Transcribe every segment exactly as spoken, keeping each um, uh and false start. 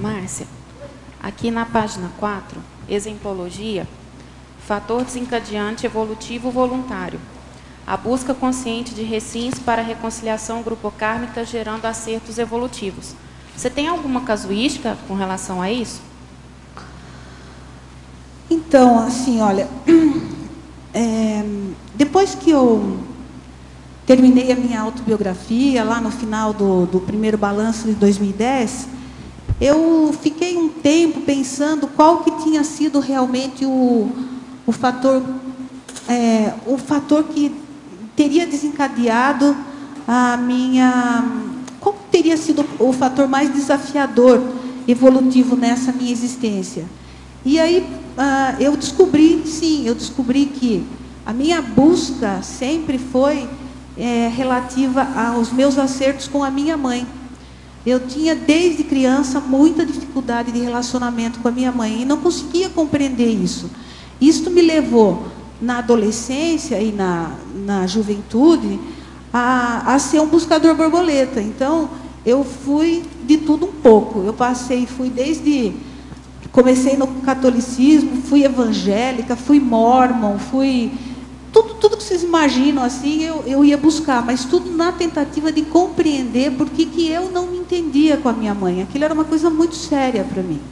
Márcia, aqui na página quatro, exempologia, fator desencadeante evolutivo voluntário. A busca consciente de recins para a reconciliação grupocármica gerando acertos evolutivos. Você tem alguma casuística com relação a isso? Então, assim, olha, é, depois que eu terminei a minha autobiografia, lá no final do, do primeiro balanço de dois mil e dez, eu fiquei um tempo pensando qual que tinha sido realmente o, o fator, é, o fator que teria desencadeado a minha... Qual teria sido o fator mais desafiador, evolutivo nessa minha existência? E aí ah, eu descobri, sim, eu descobri que a minha busca sempre foi é, relativa aos meus acertos com a minha mãe. Eu tinha, desde criança, muita dificuldade de relacionamento com a minha mãe e não conseguia compreender isso. Isso me levou, na adolescência e na, na juventude, a, a ser um buscador borboleta. Então, eu fui de tudo um pouco. Eu passei, fui desde... Comecei no catolicismo, fui evangélica, fui mórmon, fui... Tudo, tudo que vocês imaginam, assim, eu, eu ia buscar, mas tudo na tentativa de compreender por que que eu não me entendia com a minha mãe. Aquilo era uma coisa muito séria para mim.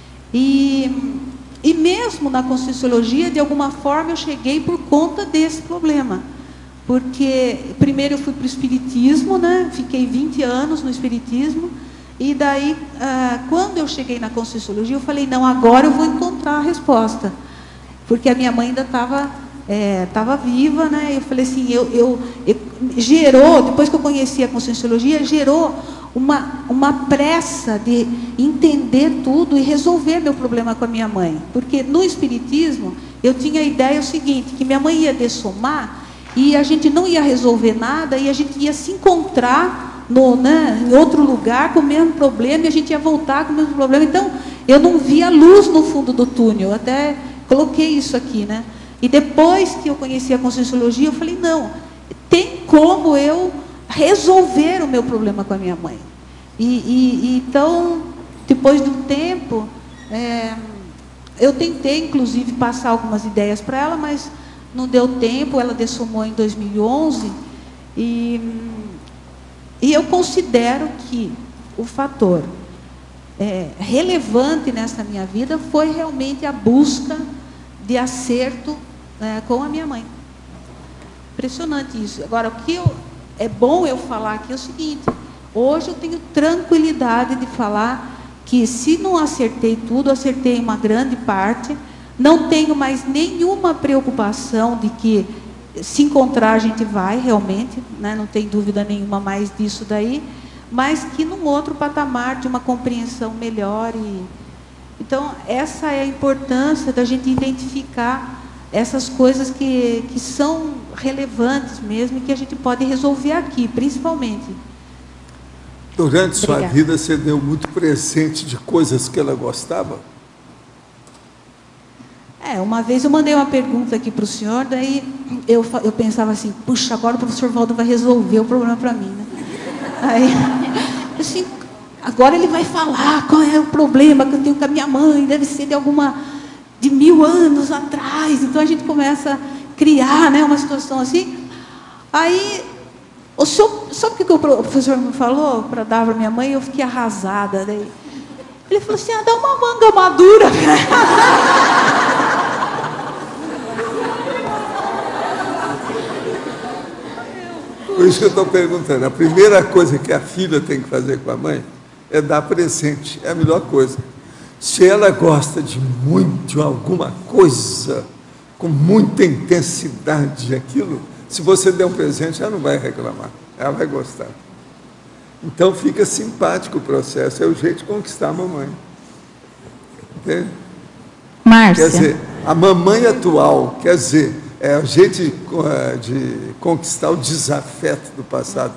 E, e mesmo na Conscienciologia, de alguma forma, eu cheguei por conta desse problema. Porque, primeiro, eu fui para o Espiritismo, né? Fiquei vinte anos no Espiritismo, e daí, ah, quando eu cheguei na Conscienciologia, eu falei, não, agora eu vou encontrar a resposta. Porque a minha mãe ainda estava... estava é, viva, né? Eu falei assim, eu, eu, eu, gerou, depois que eu conheci a Conscienciologia, gerou uma, uma pressa de entender tudo e resolver meu problema com a minha mãe. Porque no Espiritismo, eu tinha a ideia o seguinte, que minha mãe ia dessomar e a gente não ia resolver nada e a gente ia se encontrar no, né, em outro lugar com o mesmo problema e a gente ia voltar com o mesmo problema. Então, eu não via luz no fundo do túnel, eu até coloquei isso aqui, né? E depois que eu conheci a Conscienciologia, eu falei, não, tem como eu resolver o meu problema com a minha mãe. E, e, e então, depois de um tempo, é, eu tentei, inclusive, passar algumas ideias para ela, mas não deu tempo, ela dessomou em dois mil e onze, e, e eu considero que o fator é, relevante nessa minha vida foi realmente a busca de acerto É, com a minha mãe. Impressionante isso. Agora, o que eu, é bom eu falar aqui é o seguinte, hoje eu tenho tranquilidade de falar que se não acertei tudo, acertei uma grande parte, não tenho mais nenhuma preocupação de que se encontrar a gente vai realmente, né, não tem dúvida nenhuma mais disso daí, mas que num outro patamar de uma compreensão melhor. E, então, essa é a importância da gente identificar essas coisas que, que são relevantes mesmo e que a gente pode resolver aqui, principalmente. Durante sua Obrigada. vida, você deu muito presente de coisas que ela gostava? É, uma vez eu mandei uma pergunta aqui para o senhor, daí eu, eu pensava assim, puxa, agora o professor Valdo vai resolver o problema para mim, né? Aí, assim, agora ele vai falar qual é o problema que eu tenho com a minha mãe, deve ser de alguma... de mil anos atrás, então a gente começa a criar, né, uma situação assim. Aí, o senhor, sabe o que o professor me falou para dar para minha mãe? Eu fiquei arrasada. Daí. Ele falou assim, ah, dá uma manga madura. Por isso que eu estou perguntando, a primeira coisa que a filha tem que fazer com a mãe é dar presente, é a melhor coisa. Se ela gosta de muito, de alguma coisa, com muita intensidade aquilo, se você der um presente, ela não vai reclamar, ela vai gostar. Então fica simpático o processo, é o jeito de conquistar a mamãe. Entende? Márcia. Quer dizer, a mamãe atual, quer dizer, é o jeito de, de conquistar o desafeto do passado,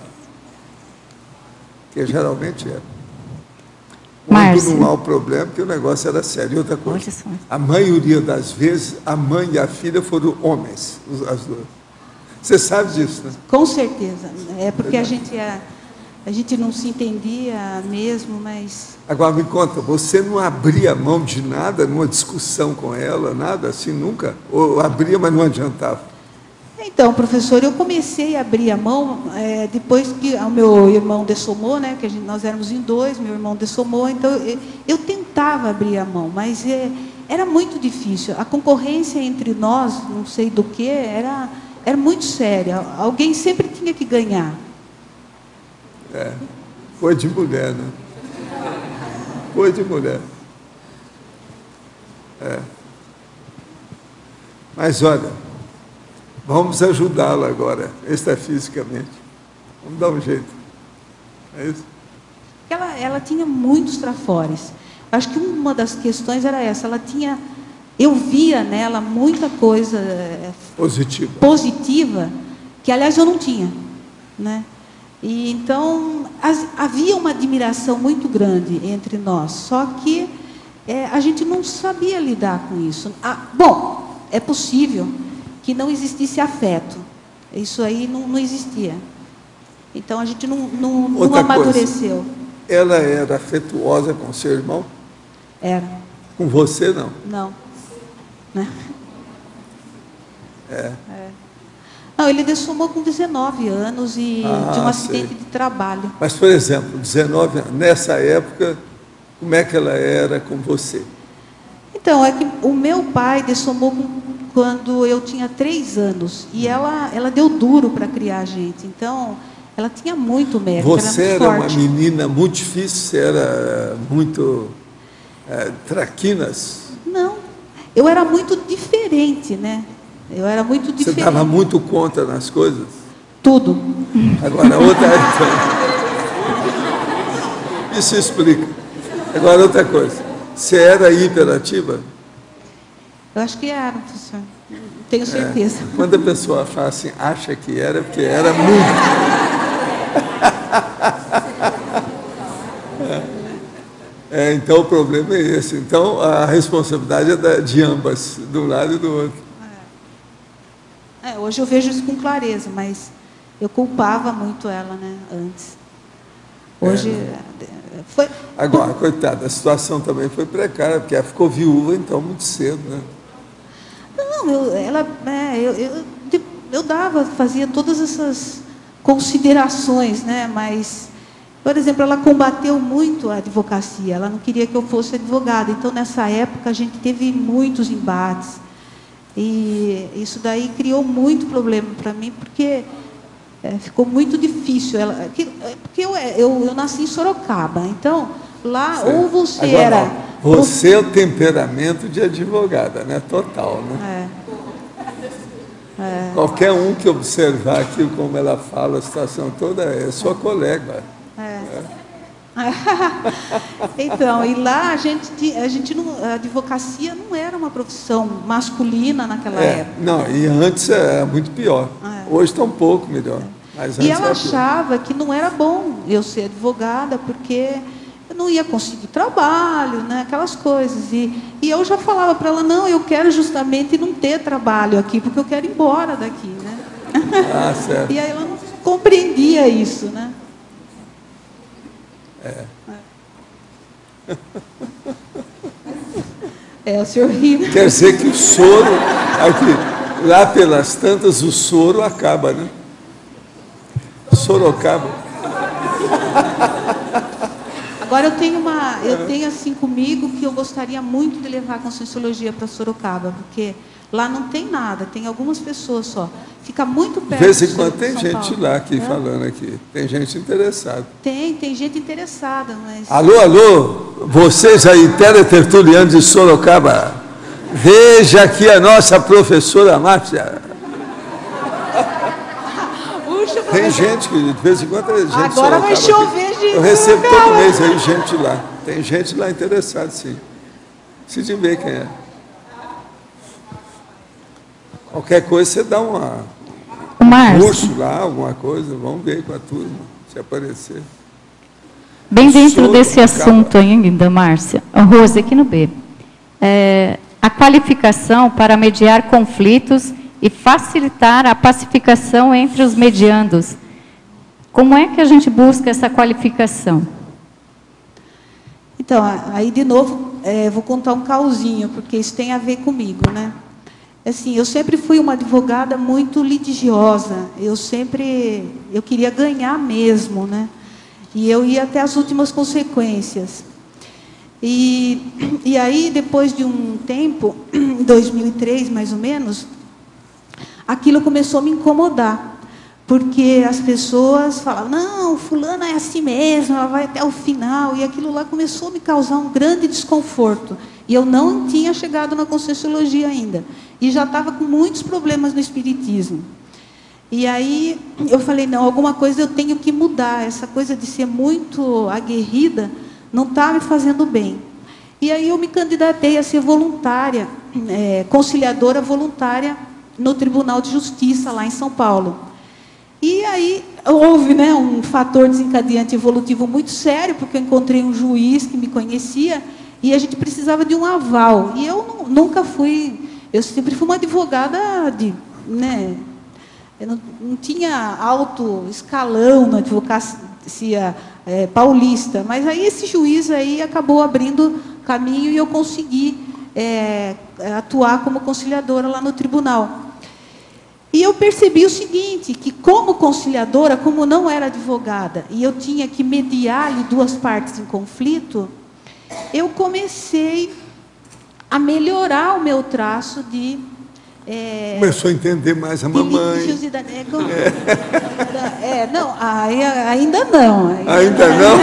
que geralmente é. Quando não há o problema, porque o negócio era sério. E outra coisa, a maioria das vezes, a mãe e a filha foram homens, as duas. Você sabe disso, né? Com certeza. É porque a gente é, a gente não se entendia mesmo, mas... Agora me conta, você não abria mão de nada numa discussão com ela, nada assim, nunca? Ou abria, mas não adiantava? Então, professor, eu comecei a abrir a mão é, depois que o meu irmão dessomou, né, que a gente, nós éramos em dois, meu irmão dessomou, então eu, eu tentava abrir a mão, mas é, era muito difícil. A concorrência entre nós, não sei do que, era, era muito séria. Alguém sempre tinha que ganhar. É, foi de mulher, né? Foi de mulher. É. Mas olha, vamos ajudá-la agora, extrafisicamente. Vamos dar um jeito. É isso? Ela, ela tinha muitos trafores. Acho que uma das questões era essa. Ela tinha, eu via nela muita coisa positiva, positiva que, aliás, eu não tinha, né? E, então, as, havia uma admiração muito grande entre nós, só que é, a gente não sabia lidar com isso. Ah, bom, é possível que não existisse afeto, isso aí não, não existia. Então, a gente não, não, não amadureceu. Coisa, ela era afetuosa com seu irmão? Era. Com você, não? Não. Né? É. É. Não, ele dessomou com dezenove anos e ah, de um acidente sei. de trabalho. Mas, por exemplo, dezenove anos, nessa época, como é que ela era com você? Então, é que o meu pai dessomou com, quando eu tinha três anos. E ela, ela deu duro para criar a gente. Então, ela tinha muito mérito. Você era, era uma forte. menina muito difícil, você era muito é, traquinas? Não, eu era muito diferente, né? Eu era muito diferente. Você dava muito conta nas coisas? Tudo. Agora, outra... Isso explica. Agora, outra coisa. Você era hiperativa? Eu acho que era, professor. Tenho certeza. É, quando a pessoa fala assim, acha que era, porque era muito. É, então, o problema é esse. Então, a responsabilidade é de ambas, de um lado e do outro. É, hoje eu vejo isso com clareza, mas eu culpava muito ela, né, antes. Hoje... É, né? foi... Agora, coitada, a situação também foi precária, porque ela ficou viúva, então, muito cedo, né? Não, eu, ela, é, eu, eu, eu dava, fazia todas essas considerações, né, mas... Por exemplo, ela combateu muito a advocacia, ela não queria que eu fosse advogada, então, nessa época, a gente teve muitos embates. E isso daí criou muito problema para mim, porque é, ficou muito difícil. Ela, que, porque eu, eu, eu nasci em Sorocaba, então lá certo. Ou você Agora, era... Não, você é o temperamento de advogada, né? Total, né? É. É. Qualquer um que observar aqui como ela fala, a situação toda, é sua colega. É. É. Então, e lá a gente, a gente não, a advocacia não era uma profissão masculina naquela é, época. Não, e antes era muito pior. É. Hoje está um pouco melhor. É. Mas e ela achava que não era bom eu ser advogada, porque eu não ia conseguir trabalho, né, aquelas coisas. E, e eu já falava para ela, não, eu quero justamente não ter trabalho aqui, porque eu quero ir embora daqui. Né? Ah, certo. E aí ela não compreendia isso, né? É. É, o senhor ri. Quer dizer que o soro, aqui, lá pelas tantas, o soro acaba, né? Sorocaba. Agora eu tenho uma, eu tenho assim comigo que eu gostaria muito de levar a Conscienciologia para Sorocaba, porque lá não tem nada, tem algumas pessoas só. Fica muito perto. De vez em quando tem gente Paulo. lá aqui é? falando aqui. Tem gente interessada. Tem, tem gente interessada, mas... Alô, alô, vocês aí, teletertulianos de Sorocaba, veja aqui a nossa professora Márcia. Puxa, tem gente que, de vez em quando, tem gente de Agora vai chover, aqui. gente. Eu recebo todo mês aí gente lá. Tem gente lá interessada, sim. Precisa ver quem é. Qualquer coisa, você dá uma, um curso lá, alguma coisa, vamos ver com a turma, se aparecer. Bem dentro desse assunto ainda, Márcia, Rose, aqui no B. É, a qualificação para mediar conflitos e facilitar a pacificação entre os mediandos. Como é que a gente busca essa qualificação? Então, aí de novo, é, vou contar um causinho, porque isso tem a ver comigo, né? Assim, eu sempre fui uma advogada muito litigiosa, eu sempre, eu queria ganhar mesmo, né? E eu ia até as últimas consequências. E, e aí, depois de um tempo, em dois mil e três, mais ou menos, aquilo começou a me incomodar. Porque as pessoas falavam, não, fulana é assim mesmo, ela vai até o final. E aquilo lá começou a me causar um grande desconforto. E eu não tinha chegado na Conscienciologia ainda. E já estava com muitos problemas no espiritismo. E aí eu falei, não, alguma coisa eu tenho que mudar. Essa coisa de ser muito aguerrida não está me fazendo bem. E aí eu me candidatei a ser voluntária, é, conciliadora voluntária no Tribunal de Justiça, lá em São Paulo. E aí houve, né, um fator desencadeante evolutivo muito sério, porque eu encontrei um juiz que me conhecia e a gente precisava de um aval. E eu nunca fui, eu sempre fui uma advogada de, né, eu não, não tinha alto escalão na advocacia é, paulista, mas aí esse juiz aí acabou abrindo caminho e eu consegui é, atuar como conciliadora lá no tribunal. E eu percebi o seguinte, que como conciliadora, como não era advogada, e eu tinha que mediar ali duas partes em conflito, eu comecei a melhorar o meu traço de... É, começou a entender mais a mamãe. Litigiosidade. É, é, não, aí, ainda não. Ainda, ainda não?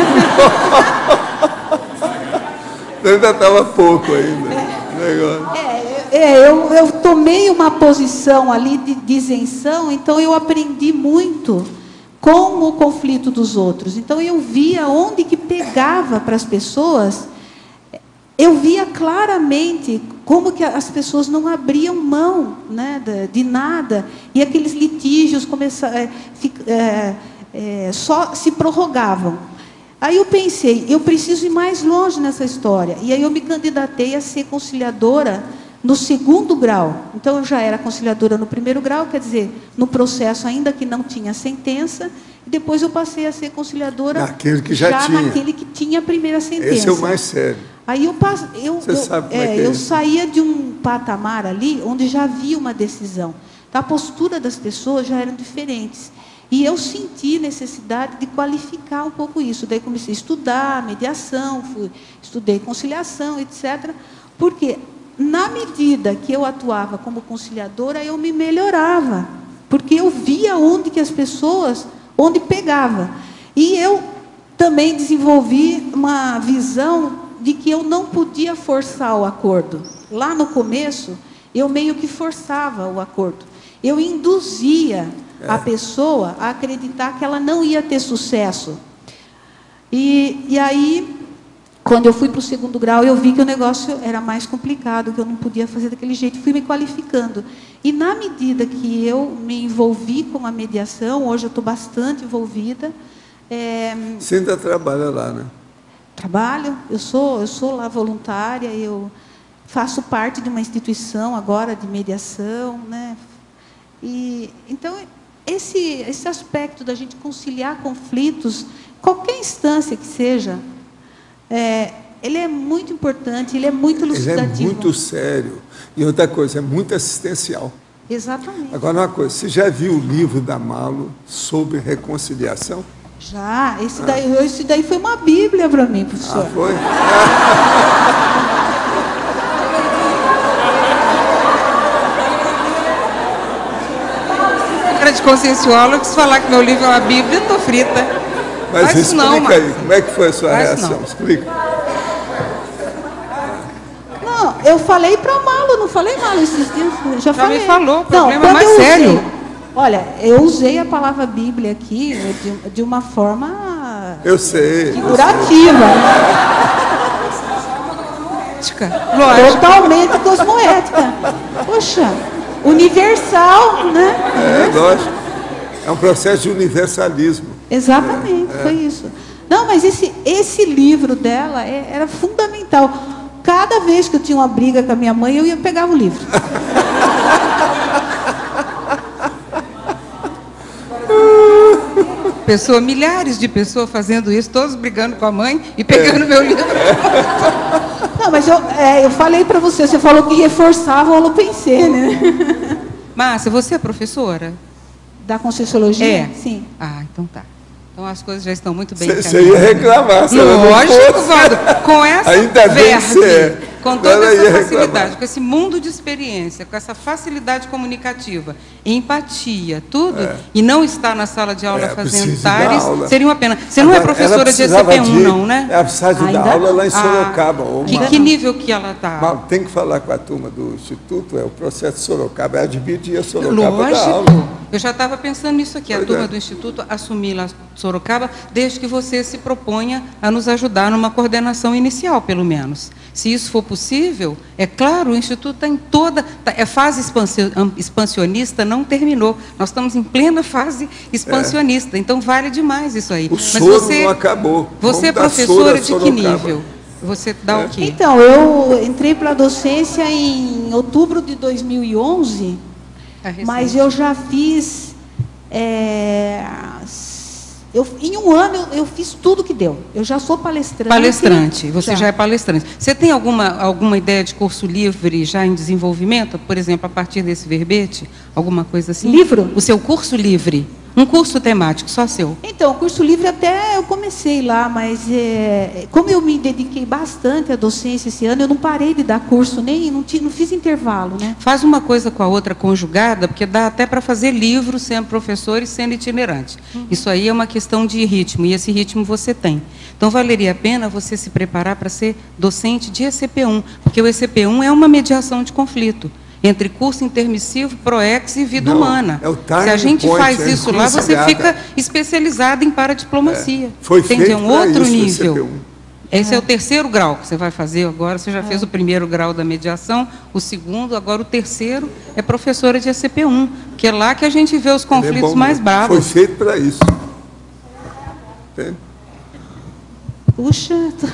Ainda estava pouco ainda. É, é, é eu, eu tomei uma posição ali de, de isenção, então eu aprendi muito com o conflito dos outros. Então eu via onde que pegava para as pessoas, eu via claramente como que as pessoas não abriam mão, né, de, de nada, e aqueles litígios começaram, é, é, é, só se prorrogavam. Aí eu pensei, eu preciso ir mais longe nessa história. E aí eu me candidatei a ser conciliadora no segundo grau. Então eu já era conciliadora no primeiro grau, quer dizer, no processo ainda que não tinha sentença, e depois eu passei a ser conciliadora naquele que já, já tinha. naquele que tinha a primeira sentença. Esse é o mais sério. Aí eu, eu, Você eu, sabe como é, é, que é eu isso? saía de um patamar ali onde já havia uma decisão. Então, a postura das pessoas já eram diferentes. E eu senti necessidade de qualificar um pouco isso. Daí comecei a estudar mediação, fui, estudei conciliação, etcétera. Porque, na medida que eu atuava como conciliadora, eu me melhorava. Porque eu via onde que as pessoas, onde pegava. E eu também desenvolvi uma visão de que eu não podia forçar o acordo. Lá no começo, eu meio que forçava o acordo. Eu induzia a pessoa a acreditar que ela não ia ter sucesso. E, e aí, quando eu fui para o segundo grau, eu vi que o negócio era mais complicado, que eu não podia fazer daquele jeito, fui me qualificando. E na medida que eu me envolvi com a mediação, hoje eu estou bastante envolvida. É, Você ainda trabalha lá, né? Trabalho, eu sou, eu sou lá voluntária, eu faço parte de uma instituição agora de mediação, né? E, então, esse, esse aspecto da gente conciliar conflitos, qualquer instância que seja, é, ele é muito importante, ele é muito elucidativo. Ele é muito sério. E outra coisa, é muito assistencial. Exatamente. Agora, uma coisa, você já viu o livro da Malo sobre reconciliação? Já, esse daí, ah. esse daí foi uma bíblia para mim, professor. Ah, foi? Cara de conscienciólogos, falar que meu livro é uma bíblia, eu estou frita. Mas Faz explica não, aí, como é que foi a sua Faz reação? não. Explica. Não, eu falei para a Malo, não falei Malo esses dias, já, Já falei. me falou, o não, problema é mais eu sério. Usei, olha, eu usei a palavra Bíblia aqui de, de uma forma... Eu sei. Figurativa. Lógico. Totalmente cosmoética. Poxa, universal, né? É, lógico. É um processo de universalismo. Exatamente, é, foi é. isso. Não, mas esse, esse livro dela é, era fundamental. Cada vez que eu tinha uma briga com a minha mãe, eu ia pegar o livro. pessoa, milhares de pessoas fazendo isso, todos brigando com a mãe e pegando é. meu livro. Não, mas eu, é, eu falei para você, você falou que reforçava o holopensê, né? Márcia, você é professora? Da Conscienciologia? É. Sim. Ah, então tá. Então as coisas já estão muito bem encaminhadas. Você ia reclamar. Lógico, Valdo. Com essa Ainda verve, com toda essa facilidade, com esse mundo de experiência, com essa facilidade comunicativa, empatia, tudo, é. e não estar na sala de aula é, fazendo tares, seria uma pena. Você não Agora, é professora de E C P um, de, não, né? Ela precisava de dar aula lá em Sorocaba. Ah, que, que nível que ela está? Tem que falar com a turma do Instituto, é o processo de Sorocaba, ela dividia Sorocaba Lógico. da aula. Eu já estava pensando nisso aqui, a turma do Instituto assumir lá Sorocaba, desde que você se proponha a nos ajudar numa coordenação inicial, pelo menos. Se isso for possível, é claro, o Instituto está em toda... Tá, a fase expansionista não terminou. Nós estamos em plena fase expansionista, é. então vale demais isso aí. O Mas soro você, não acabou. Você é professora de que nível? Você dá é. o quê? Então, eu entrei para a docência em outubro de dois mil e onze, é mas eu já fiz... É, Eu, em um ano, eu, eu fiz tudo que deu. Eu já sou palestrante. Palestrante, você já, já é palestrante. Você tem alguma, alguma ideia de curso livre já em desenvolvimento? Por exemplo, a partir desse verbete? Alguma coisa assim? Livro? O seu curso livre. Um curso temático, só seu. Então, o curso livre até eu comecei lá, mas é, como eu me dediquei bastante à docência esse ano, eu não parei de dar curso, nem não, não fiz intervalo, né? Faz uma coisa com a outra conjugada, porque dá até para fazer livro sendo professor e sendo itinerante. Uhum. Isso aí é uma questão de ritmo, e esse ritmo você tem. Então, valeria a pena você se preparar para ser docente de E C P um, porque o E C P um é uma mediação de conflito entre curso intermissivo, PROEX e vida Não, humana. É o Se a gente point, faz é isso lá, você fica especializado em paradiplomacia. É, foi Entende? feito É um outro isso, nível. E C P um. Esse é. é o terceiro grau que você vai fazer agora. Você já é. fez o primeiro grau da mediação, o segundo, agora o terceiro é professora de E C P um, que é lá que a gente vê os conflitos é bom, mais bravos. Foi feito para isso. Entende? Puxa...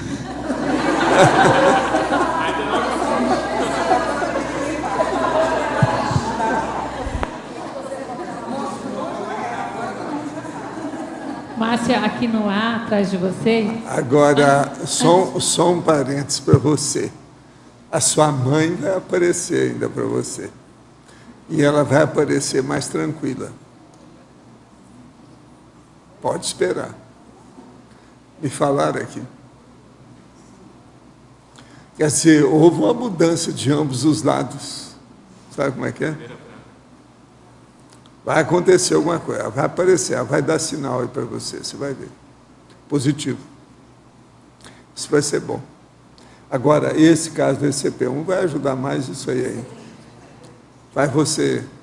Márcia, aqui no ar, atrás de vocês. Agora, ah, só, só um parênteses para você. A sua mãe vai aparecer ainda para você. E ela vai aparecer mais tranquila. Pode esperar. Me falaram aqui. Quer dizer, houve uma mudança de ambos os lados. Sabe como é que é? Vai acontecer alguma coisa, ela vai aparecer, ela vai dar sinal aí para você, você vai ver. Positivo. Isso vai ser bom. Agora, esse caso do E C P um vai ajudar mais isso aí ainda. Vai você